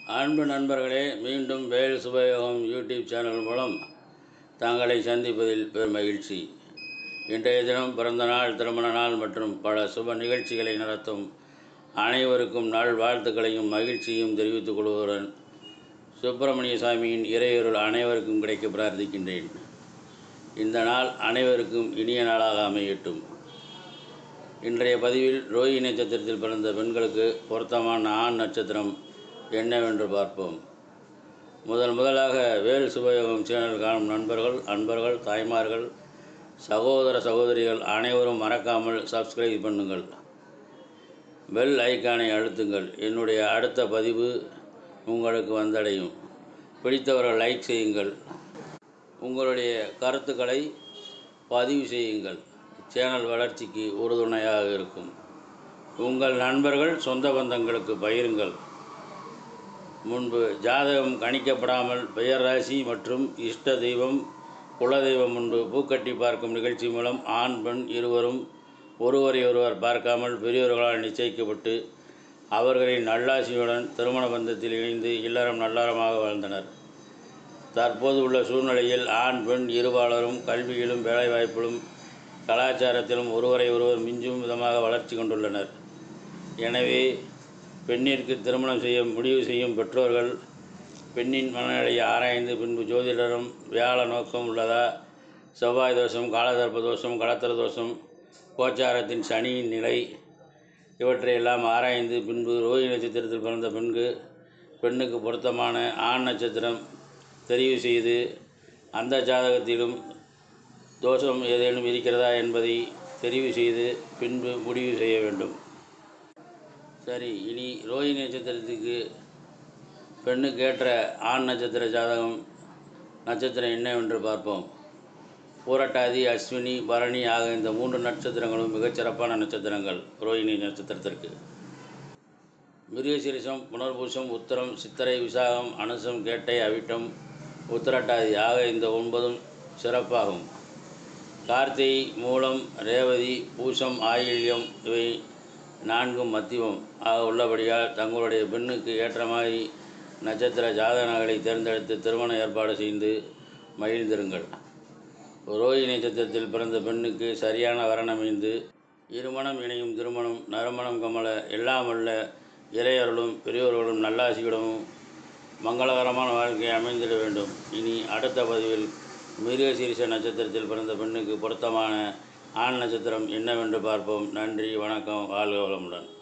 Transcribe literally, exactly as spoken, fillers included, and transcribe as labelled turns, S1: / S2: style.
S1: அன்பு நண்பர்களே, மீண்டும் வேல் சுபயோகம் யூடியூப் சேனல் மூலம் தங்களை சந்திப்பதில் பெரும் மகிழ்ச்சி. இன்றைய தினம் பிறந்த நாள், திருமண நாள் மற்றும் பல சுப நிகழ்ச்சிகளை நடத்தும் அனைவருக்கும் நாள் வாழ்த்துக்களையும் மகிழ்ச்சியும் தெரிவித்துக் கொள்வதுடன் சுப்பிரமணிய சாமியின் இறையருள் அனைவருக்கும் கிடைக்க பிரார்த்திக்கின்றேன். இந்த நாள் அனைவருக்கும் இனிய நாளாக அமையட்டும். இன்றைய பதிவில் ரோஹிணி நட்சத்திரத்தில் பிறந்த பெண்களுக்கு பொருத்தமான ஆண் நட்சத்திரம் என்னவென்று பார்ப்போம். முதல் முதலாக வேல் சுபயோகம் சேனல் காணும் நண்பர்கள், அன்பர்கள், தாய்மார்கள், சகோதர சகோதரிகள் அனைவரும் மறக்காமல் சப்ஸ்கிரைப் பண்ணுங்கள், பெல் ஐக்கானை அழுத்துங்கள். என்னுடைய அடுத்த பதிவு உங்களுக்கு வந்தடையும். பிடித்தவர்கள் லைக் செய்யுங்கள், உங்களுடைய கருத்துக்களை பதிவு செய்யுங்கள். சேனல் வளர்ச்சிக்கு உறுதுணையாக இருக்கும். உங்கள் நண்பர்கள், சொந்த பந்தங்களுக்கு பகிருங்கள். முன்பு ஜாதகம் கணிக்கப்படாமல் பெயர், ராசி மற்றும் இஷ்ட தெய்வம், குலதெய்வம் முன்பு பூக்கட்டி பார்க்கும் நிகழ்ச்சி மூலம் ஆண் பெண் இருவரும் ஒருவரை ஒருவர் பார்க்காமல் பெரியோர்களால் நிச்சயிக்கப்பட்டு அவர்களின் நல்லாசியுடன் திருமண பந்தத்தில் இணைந்து இல்லறம் நல்லறமாக வாழ்ந்தனர். தற்போது உள்ள சூழ்நிலையில் ஆண் பெண் இருபாலரும் கல்வியிலும் வேலைவாய்ப்பிலும் கலாச்சாரத்திலும் ஒருவரை ஒருவர் மிஞ்சும் விதமாக வளர்ச்சி கொண்டுள்ளனர். எனவே பெண்ணிற்கு திருமணம் செய்ய முடிவு செய்யும் பெற்றோர்கள் பெண்ணின் மனநிலையை ஆராய்ந்து பின்பு ஜோதிடரும் வியாழ நோக்கம் உள்ளதா, செவ்வாய் தோஷம், காலதர்ப்ப தோஷம், கடத்திர தோஷம், கோச்சாரத்தின் சனியின் நிலை இவற்றையெல்லாம் ஆராய்ந்து பின்பு ரோஹிணி நட்சத்திரத்தில் பிறந்த பெண்கு பெண்ணுக்கு பொருத்தமான ஆண் நட்சத்திரம் தெரிவு செய்து அந்த ஜாதகத்திலும் தோஷம் ஏதேனும் இருக்கிறதா என்பதை தெரிவு செய்து பின்பு முடிவு செய்ய வேண்டும். சரி, இனி ரோஹிணி நட்சத்திரத்துக்கு பெண்ணுக்கு ஏற்ற ஆண் நட்சத்திர ஜாதகம் நட்சத்திரம் என்னவென்று பார்ப்போம். பூரட்டாதி, அஸ்வினி, பரணி ஆக இந்த மூன்று நட்சத்திரங்களும் மிகச்சிறப்பான நட்சத்திரங்கள் ரோஹிணி நட்சத்திரத்திற்கு. மிருகசீரிஷம், புனர்பூசம், உத்திரம், சித்திரை, விசாகம், அனுசம், கேட்டை, அவிட்டம், உத்திரட்டாதி ஆக இந்த ஒன்பதும் சிறப்பாகும். கார்த்திகை, மூலம், ரேவதி, பூசம், ஆயில்யம் இவை நான்கும் மத்தியமம் ஆக உள்ளபடியால் தங்களுடைய பெண்ணுக்கு ஏற்ற மாதிரி நட்சத்திர ஜாதகங்களை தேர்ந்தெடுத்து திருமண ஏற்பாடு செய்து மகிழ்ந்திருங்கள். ரோஹிணி நட்சத்திரத்தில் பிறந்த பெண்ணுக்கு சரியான வரணமைந்து இருமணம் இணையும் திருமணம் நறுமணம் கமல எல்லாமல்ல இறையருளும் பெரியோர்களும் நல்லாசியுடனும் மங்களகரமான வாழ்க்கையை அமைந்திட வேண்டும். இனி அடுத்த பதிவில் மிருகசீரிஷ நட்சத்திரத்தில் பிறந்த பெண்ணுக்கு பொருத்தமான ஆண் நட்சத்திரம் என்னவென்று பார்ப்போம். நன்றி, வணக்கம், வாழ்க வளமுடன்.